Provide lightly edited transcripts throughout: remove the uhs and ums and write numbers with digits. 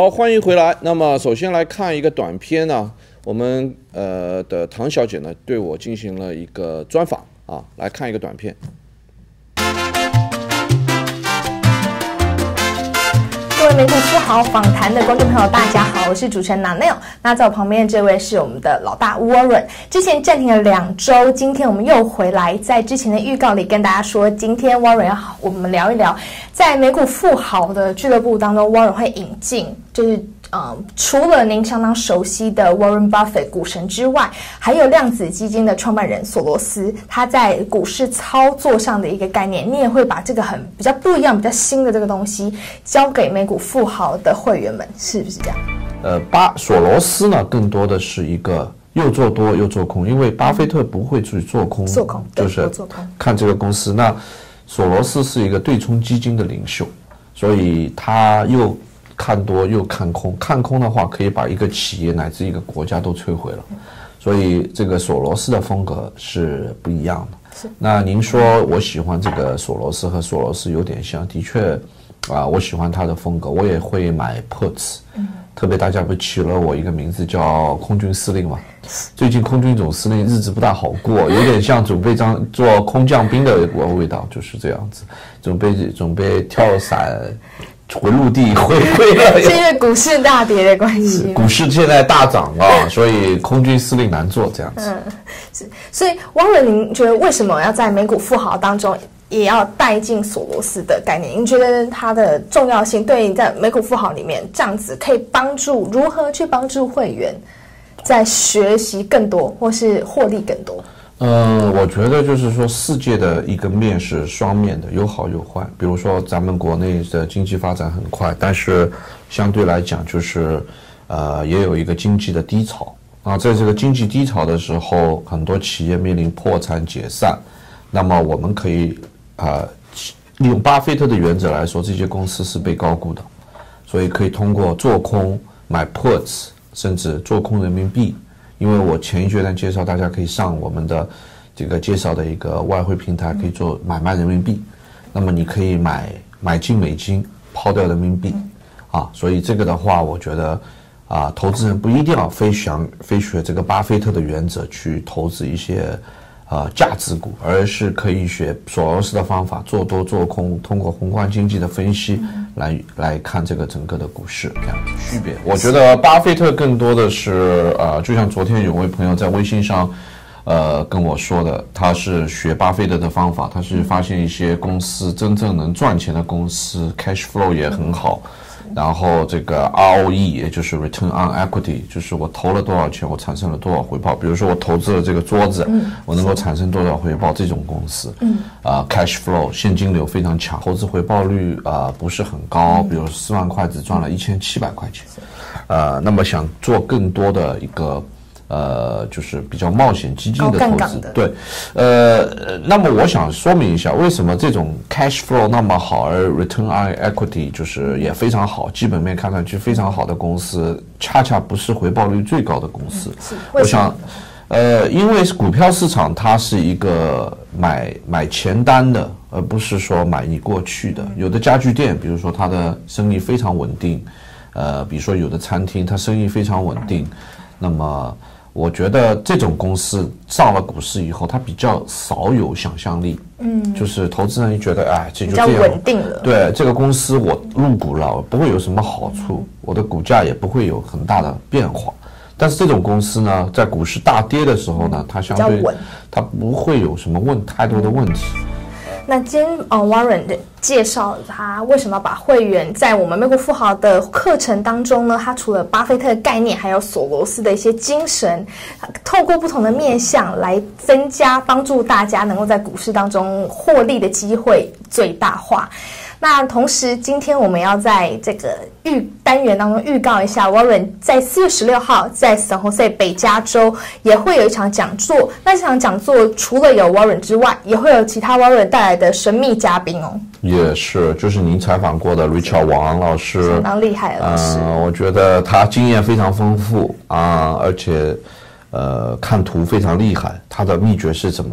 好，欢迎回来。那么首先来看一个短片呢，我们的唐小姐呢对我进行了一个专访啊，来看一个短片。 各位美股富豪访谈的观众朋友，大家好，我是主持人 Nanelle。那在我旁边这位是我们的老大 Warren。之前暂停了2周，今天我们又回来。在之前的预告里跟大家说，今天 Warren 要我们聊一聊，在美股富豪的俱乐部当中 ，Warren 会引进就是除了您相当熟悉的 Warren Buffett 股神之外，还有量子基金的创办人索罗斯，他在股市操作上的一个概念，你也会把这个比较不一样、比较新的这个东西交给美股富豪的会员们，是不是这样？ 索罗斯呢，更多的是一个又做多又做空，因为巴菲特不会去做空，就是看这个公司。那索罗斯是一个对冲基金的领袖，所以他又看多又看空，看空的话可以把一个企业乃至一个国家都摧毁了，所以这个索罗斯的风格是不一样的。那您说我喜欢这个索罗斯，和索罗斯有点像，的确我喜欢他的风格，我也会买 puts，特别大家不起了我一个名字叫空军司令嘛，最近空军总司令日子不大好过，有点像准备做空降兵的味道，就是这样子，准备跳伞回陆地回归了， 是因为股市大跌的关系。 股市现在大涨啊，所以空军司令难做这样子。 是。所以Warren，您觉得为什么要在美股富豪当中也要带进索罗斯的概念？您觉得它的重要性对在美股富豪里面这样子可以如何去帮助会员在学习更多或是获利更多？ 我觉得就是说，世界的一个面是双面的，有好有坏。比如说，咱们国内的经济发展很快，但是相对来讲，就是也有一个经济的低潮啊。在这个经济低潮的时候，很多企业面临破产解散。那么，我们可以利用巴菲特的原则来说，这些公司是被高估的，所以可以通过做空买 puts， 甚至做空人民币。因为我前一阶段介绍，大家可以上我们的这个介绍的一个外汇平台，可以做买卖人民币。那么你可以买进美金，抛掉人民币，所以这个的话，我觉得投资人不一定要非学这个巴菲特的原则去投资一些价值股，而是可以学索罗斯的方法，做多做空，通过宏观经济的分析来看这个整个的股市这样子区别。我觉得巴菲特更多的是就像昨天有位朋友在微信上跟我说的，他是学巴菲特的方法，他是发现一些公司真正能赚钱的公司 cash flow 也很好，然后这个 ROE 也就是 Return on Equity， 就是我投了多少钱，我产生了多少回报。比如说我投资了这个桌子，我能够产生多少回报，这种公司cash flow 现金流非常强，投资回报率不是很高，比如4万块只赚了1700块钱，那么想做更多的一个就是比较冒险基金的投资，对，那么我想说明一下，为什么这种 cash flow 那么好，而 return on equity 就是也非常好，基本面看上去非常好的公司，恰恰不是回报率最高的公司。我想，因为股票市场它是一个买前单的，而不是说买你过去的。有的家具店，比如说它的生意非常稳定，比如说有的餐厅，它生意非常稳定，那么我觉得这种公司上了股市以后，它比较少有想象力，就是投资人觉得，这就这样，比较稳定了。对，这个公司我入股了，不会有什么好处，我的股价也不会有很大的变化。但是这种公司呢，在股市大跌的时候呢，它相对它不会有什么太多的问题。 那今天Warren 介绍他为什么把会员在我们美股富豪的课程当中呢？他除了巴菲特的概念，还有索罗斯的一些精神，透过不同的面向来增加，帮助大家能够在股市当中获利的机会最大化。那同时，今天我们要在这个单元当中预告一下 ，Warren 在4月16号在 San Jose 北加州也会有一场讲座。那这场讲座除了有 Warren 之外，也会有其他 Warren 带来的神秘嘉宾哦。 也是，就是您采访过的 Richard 王老师， 相当厉害的老师。 我觉得他经验非常丰富而且看图非常厉害。他的秘诀是什么？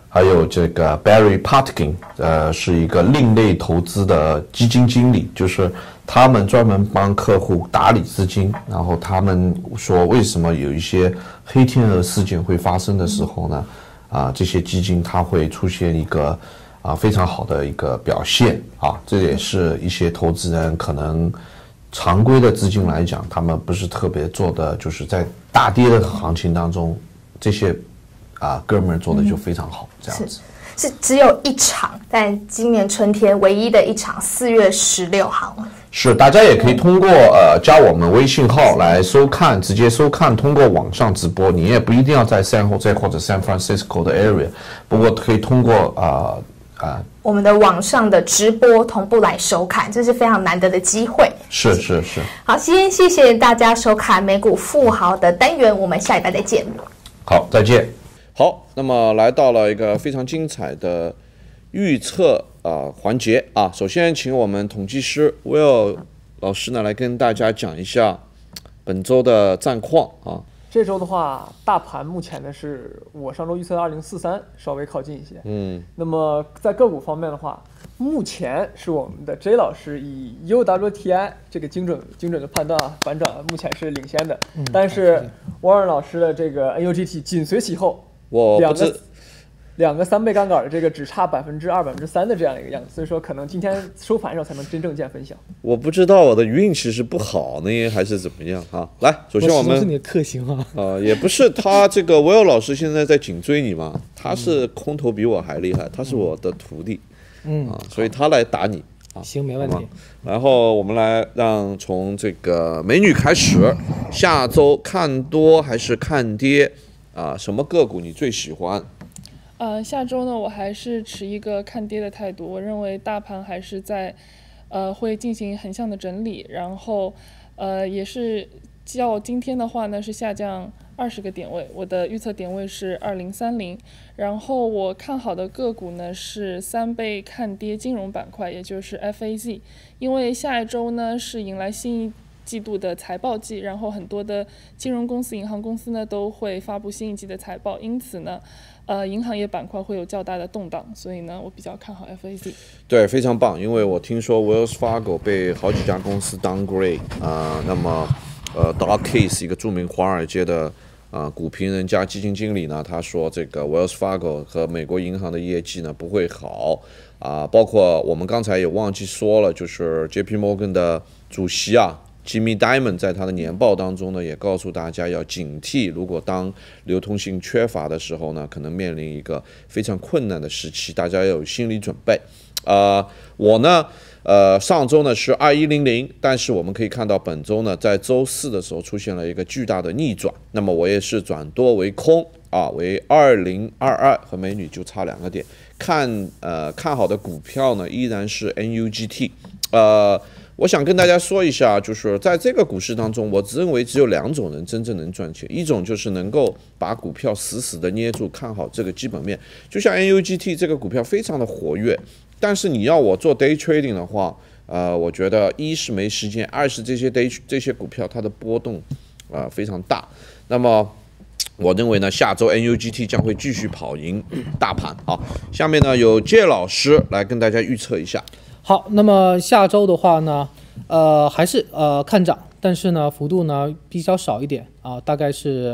还有这个 Barry Patkin， 是一个另类投资的基金经理，就是他们专门帮客户打理资金，然后他们说为什么有一些黑天鹅事件会发生的时候呢，这些基金它会出现一个非常好的一个表现啊，这也是一些投资人可能常规的资金来讲，他们不是特别做的，就是在大跌的行情当中，这些哥们儿做的就非常好，这样子。 是只有一场，但今年春天唯一的一场，4月16号。 是，大家也可以通过加我们微信号来收看，直接收看，通过网上直播，你也不一定要在 San Jose 或者 San Francisco 的 area， 不过可以通过我们的网上的直播同步来收看，这是非常难得的机会。 是。 好，先谢谢大家收看美股富豪的单元，我们下礼拜再见。 好，再见。 好，那么来到了一个非常精彩的预测环节啊。首先，请我们统计师 Will 老师呢来跟大家讲一下本周的战况啊。 这周的话，大盘目前呢是我上周预测的2043，稍微靠近一些。那么在个股方面的话，目前是我们的 J 老师以 UWTI 这个精准的判断反转目前是领先的，但是 Warren 老师的这个 NUGT 紧随其后。两个3倍杠杆的这个只差2%、3%的这样一个样子，所以说可能今天收盘时候才能真正见分晓。 我不知道我的运气是不好呢，还是怎么样啊？来，首先我们是你的克星啊。 也不是他这个 Will 老师现在在紧追你嘛，他是空头比我还厉害，他是我的徒弟，所以他来打你啊。 行，没问题。 然后我们来从这个美女开始，下周看多还是看跌？什么个股你最喜欢？ 下周呢，我还是持一个看跌的态度。我认为大盘还是在，会进行横向的整理，然后，也是较今天的话呢是下降20个点位，我的预测点位是2030。然后我看好的个股呢是3倍看跌金融板块，也就是 FAZ， 因为下一周呢是迎来新一季度的财报季，然后很多的金融公司、银行公司呢都会发布新一季的财报，因此呢，银行业板块会有较大的动荡，所以呢，我比较看好 FAZ。对， 非常棒，因为我听说 Wells Fargo 被好几家公司 downgrade，那么Doug Case 一个著名华尔街的股评人加基金经理呢，他说这个 Wells Fargo 和美国银行的业绩呢不会好包括我们刚才也忘记说了，就是 JP Morgan 的主席Jimmy Dimon 在他的年报当中呢，也告诉大家要警惕，如果当流通性缺乏的时候呢，可能面临一个非常困难的时期，大家要有心理准备。我呢，上周呢是2100，但是我们可以看到本周呢，在周四的时候出现了一个巨大的逆转，那么我也是转多为空为2022，和美女就差2个点。看好的股票呢，依然是 NUGT。我想跟大家说一下，就是在这个股市当中，我认为只有2种人真正能赚钱，一种就是能够把股票死死的捏住，看好这个基本面，就像 NUGT 这个股票非常的活跃，但是你要我做 day trading 的话，我觉得一是没时间，二是这些股票它的波动非常大，那么我认为呢，下周 NUGT 将会继续跑赢大盘。好，下面呢有介老师来跟大家预测一下。 好，那么下周的话呢，还是看涨，但是呢幅度呢比较少一点大概是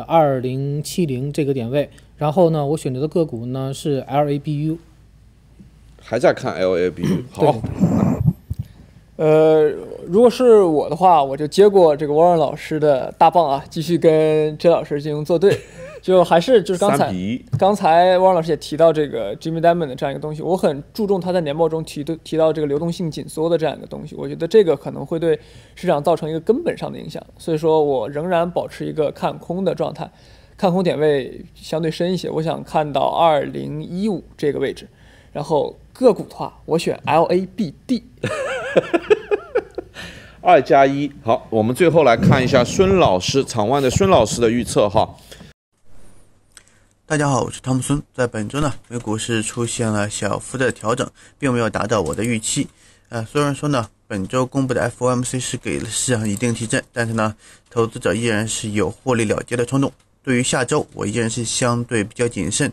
2070这个点位。然后呢，我选择的个股呢是 LABU。 还在看 LABU。好。 如果是我的话，我就接过这个 Warren 老师的大棒继续跟 J 老师进行作对。就还是就是刚才汪老师也提到这个 Jimmy Dimon 的这样一个东西，我很注重他在年报中提到这个流动性紧缩的这样一个东西，我觉得这个可能会对市场造成一个根本上的影响，所以说我仍然保持一个看空的状态，看空点位相对深一些，我想看到2015这个位置，然后个股的话，我选 LABD。 2+1。好，我们最后来看一下孙老师场外的孙老师的预测哈。 大家好，我是汤姆孙。在本周呢，美股是出现了小幅的调整，并没有达到我的预期。虽然说呢，本周公布的 FOMC 是给了市场一定提振，但是呢，投资者依然是有获利了结的冲动。对于下周，我依然是相对比较谨慎。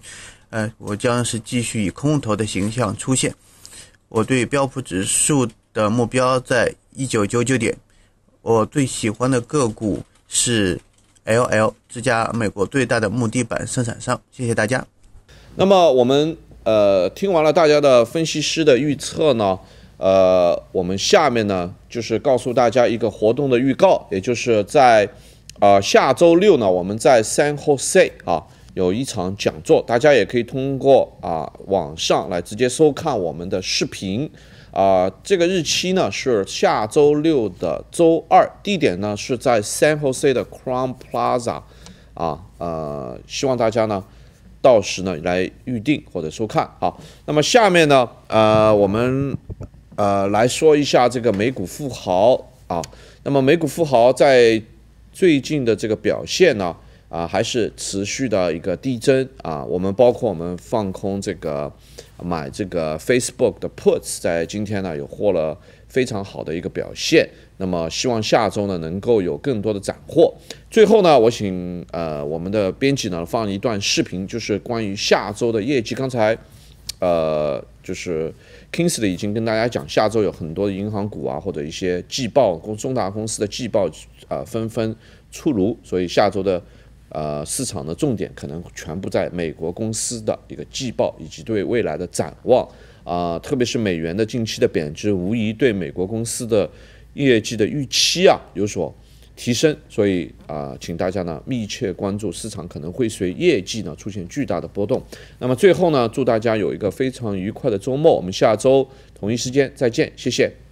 我将是继续以空头的形象出现。我对标普指数的目标在1999点。我最喜欢的个股是 LL 这家美国最大的木地板生产商。谢谢大家。 那么我们听完了大家的分析师的预测呢，我们下面呢就是告诉大家一个活动的预告，也就是在下周六呢，我们在 San Jose 有一场讲座，大家也可以通过网上来直接收看我们的视频。这个日期呢是下周六的周二，地点呢是在 San Jose 的 Crown Plaza 希望大家呢到时呢来预定或者收看。好，那么下面呢我们来说一下这个美股富豪那么美股富豪在最近的这个表现呢还是持续的一个递增我们包括我们放空这个买这个 Facebook 的 puts， 在今天呢有获了非常好的一个表现。那么希望下周呢能够有更多的斩获。最后呢，我请我们的编辑呢放一段视频，就是关于下周的业绩。刚才就是 Kingsley 已经跟大家讲，下周有很多的银行股或者一些季报中大公司的季报纷纷出炉，所以下周的市场的重点可能全部在美国公司的一个季报以及对未来的展望特别是美元的近期的贬值，无疑对美国公司的业绩的预期有所提升，所以请大家呢密切关注，市场可能会随业绩呢出现巨大的波动。那么最后呢，祝大家有一个非常愉快的周末，我们下周同一时间再见，谢谢。